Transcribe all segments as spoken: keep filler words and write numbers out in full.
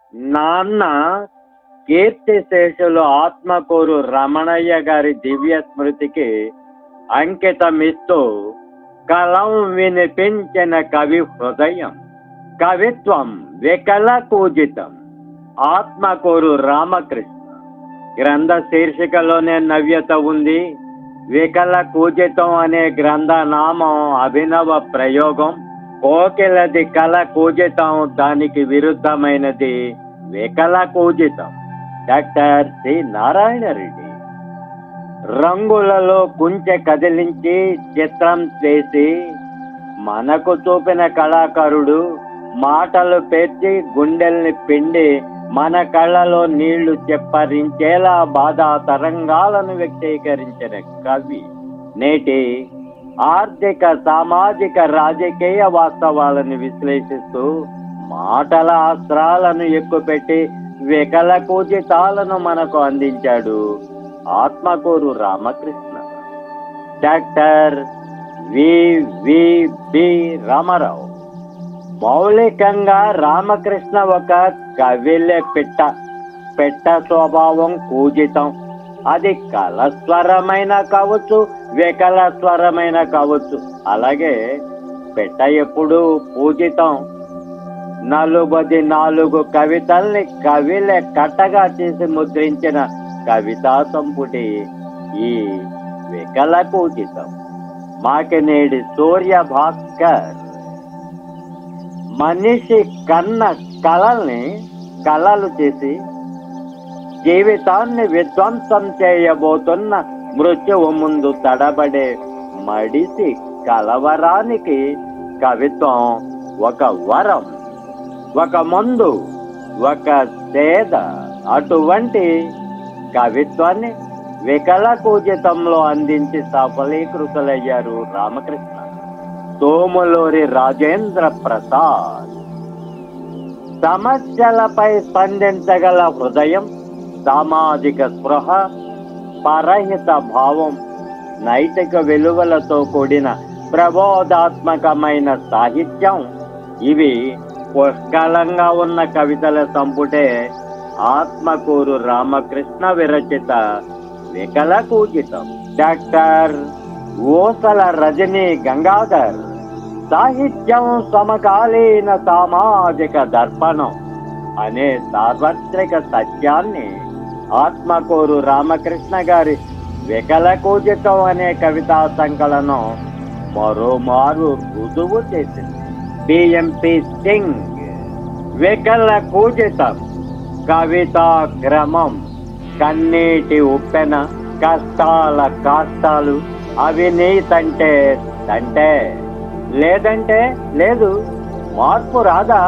నాన్న కీర్తిశేషులు ఆత్మకూరు రమణయ్య గారి దివ్య స్మృతికి అంకితమిస్తూ కలం వినిపించిన కవి హృదయం, కవిత్వం వికల పూజితం. ఆత్మకూరు రామకృష్ణ. గ్రంథ శీర్షికలోనే నవ్యత ఉంది. వికల కూజితం అనే గ్రంథ నామం అభినవ ప్రయోగం. కోకిలది కల కూజితం, దానికి విరుద్ధమైనది వికల కూజితం. Doctor C Narayana Reddy. రంగులలో కుంచె కదిలించి చిత్రం చేసి మనకు చూపిన కళాకారుడు మాటలు పేర్చి గుండెల్ని పిండి మన కళ్ళలో నీళ్లు చెప్పరించేలా బాధా తరంగాలను వ్యక్తీకరించిన కవి. నేటి ఆర్థిక, సామాజిక, రాజకీయ వాస్తవాలను విశ్లేషిస్తూ మాటల అస్త్రాలను ఎక్కుపెట్టి వికల కూజితాలను మనకు అందించాడు Atmakuru Ramakrishna. Doctor V V B Ramarao. మౌలికంగా రామకృష్ణ ఒక కవిలే పిట్ట. పెట్ట స్వభావం కూజితం. అది కలస్వరమైన కావచ్చు, వికల స్వరమైన కావచ్చు. అలాగే పెట్ట ఎప్పుడు పూజితం. నలుబది నాలుగు కవితల్ని కవిలే కట్టగా చేసి ముద్రించిన కవితా సంపుటి ఈ వికల పూజితం. మాకినేడి సూర్య భాస్కర్. మనిషి కన్న కళల్ని కళలు చేసి జీవితాన్ని విధ్వంసం చేయబోతున్న మృత్యువు ముందు తడబడే మడిసి కలవరానికి కవిత్వం ఒక వరం, ఒక మందు, ఒక సేద. అటువంటి కవిత్వాన్ని వికల కూజితంలో అందించి సఫలీకృతులయ్యారు రామకృష్ణ. తోములూరి రాజేంద్ర ప్రసాద్. సమస్యలపై స్పందించగల హృదయం, సామాజిక స్పృహ, పరహిత భావం, నైతిక విలువలతో కూడిన ప్రబోధాత్మకమైన సాహిత్యం, ఇవి పుష్కలంగా ఉన్న కవితల సంపుటే ఆత్మకూరు రామకృష్ణ విరచిత వికల కూజితం. డాక్టర్ ఓసల రజనీ గంగాధర్. సాహిత్యం సమకాలీన సామాజిక దర్పణం అనే సార్వత్రిక సత్యాన్ని ఆత్మకూరు రామకృష్ణ గారి వికల కూజితం అనే కవితా సంకలనం మరోమారు రుజువు చేసింది. బిఎంపి సింగ్. వికల కూజితం కవితా క్రమం. కన్నీటి ఉప్పెన, కష్టాల కాష్టాలు, అవినీతంటే తంటే, లేదంటే లేదు, మార్పు రాదా?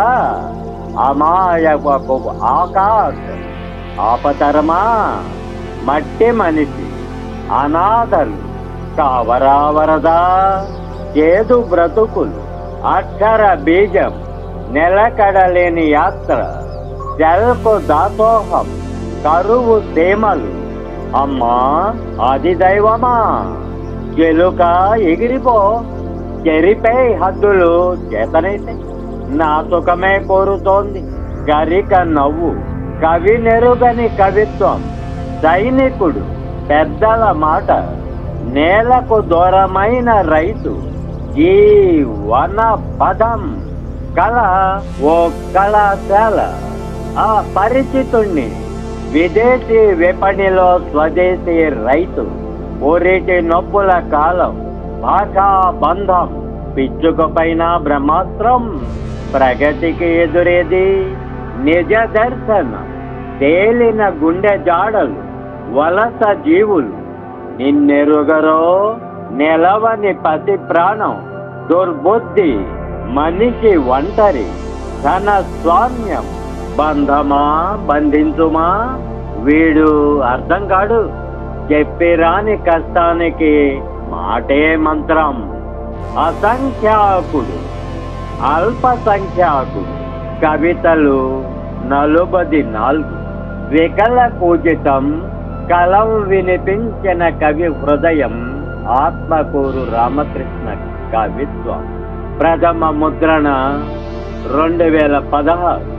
అమాయకపు ఆకాశ్, ఆపతరమా, మట్టి మనిషి, అనాథలు, కావరావరదా, చేదు బ్రతుకులు, అక్షర బీజం, నిలకడలేని యాత్ర, జల్కు దాసోహం, కరువు సీమలు, అమ్మా ఆది దైవమా, చెలుక ఎగిరిపో, చెరిపై హద్దులు చేతనైతే, నా సుఖమే కోరుతోంది గరిక నవ్వు, కవి నెరుగని కవిత్వం, సైనికుడు, పెద్దల మాట, నేలకు దూరమైన రైతు, ఈ వన పదం, కళ ఓ కళాశాల, ఆ పరిచితుణ్ణి, విదేశీ విపణిలో స్వదేశీ రైతు, ఊరిటి నొప్పుల కాలం, భాషా బంధం, పిచ్చుకపైన బ్రహ్మాస్త్రం, ప్రగతికి ఎదురేది నిజ దర్శనం, తేలిన గుండె జాడలు, వలస జీవులు, నిన్నెరుగరో నిలవని పసి ప్రాణం, దుర్బుద్ధి, మనిషి ఒంటరి, ధన స్వామ్యం, బంధమా బంధించుమా, వీడు అర్థం కాడు, చెప్పిరాని కష్టానికి మాటే మంత్రం, అసంఖ్యాకుడు, అల్పసంఖ్యాకుడు, కవితలు నలుబది నాలుగు. వికల కూజితం కలం వినిపించిన కవి హృదయం ఆత్మకూరు రామకృష్ణ కవిత్వం. ప్రథమ ముద్రణ రెండు వేల పదహారు.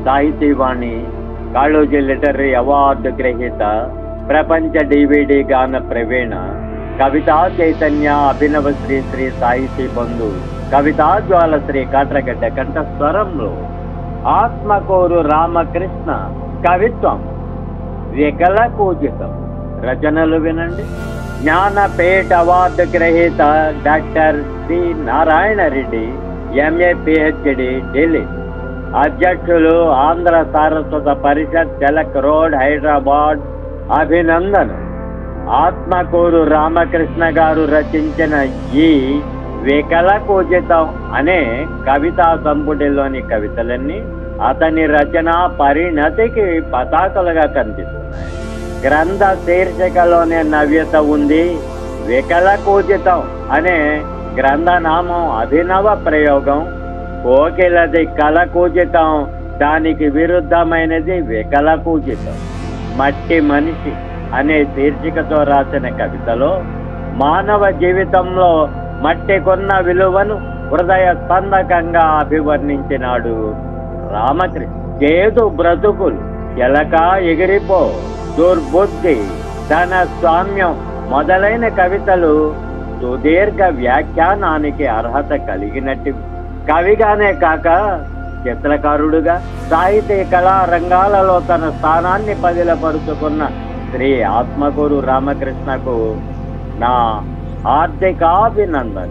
సాహితీవాణి, కాళోజీ లిటరీ అవార్డు గ్రహీత, ప్రపంచ డివిడి గాన ప్రవీణ, కవితా చైతన్య అభినవ శ్రీ శ్రీ సాహితీ బంధు, కవితా జ్వాల శ్రీ కాట్రగడ్డ కంఠ స్వరంలో ఆత్మకూరు రామకృష్ణ కవిత్వం వికల పూజితం. రచనలు వినండి. జ్ఞానపీఠ అవార్డు గ్రహీత doctor C Narayana Reddy, MA PhD, Delhi. అధ్యక్షులు ఆంధ్ర సారస్వత పరిషత్, తెలక్ రోడ్, హైదరాబాద్. అభినందన. ఆత్మకూరు రామకృష్ణ గారు రచించిన ఈ వికల పూజితం అనే కవితా సంపుటిలోని కవితలన్నీ అతని రచన పరిణతికి పతాకలుగా కనిపిస్తున్నాయి. గ్రంథ శీర్షికలోనే నవ్యత ఉంది. వికల పూజితం అనే గ్రంథనామం అభినవ ప్రయోగం. కోకిలది కల కూజితం, దానికి విరుద్ధమైనది వికల కూజితం. మట్టి మనిషి అనే శీర్షికతో రాసిన కవితలో మానవ జీవితంలో మట్టికున్న విలువను హృదయ స్పందకంగా అభివర్ణించినాడు రామకృష్ణ. చేదు బ్రతుకులు, ఎలక ఎగిరిపో, దుర్బుద్ధి, ధన స్వామ్యం మొదలైన కవితలు సుదీర్ఘ వ్యాఖ్యానానికి అర్హత కలిగినట్టు. కవిగానే కాక చిత్రకారుడుగా సాహితీ కళా రంగాలలో తన స్థానాన్ని పదిలపరుచుకున్న శ్రీ ఆత్మకూరు రామకృష్ణకు నా హార్దికాభినందన.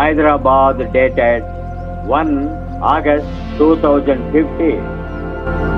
Hyderabad, dated one August two thousand fifteen.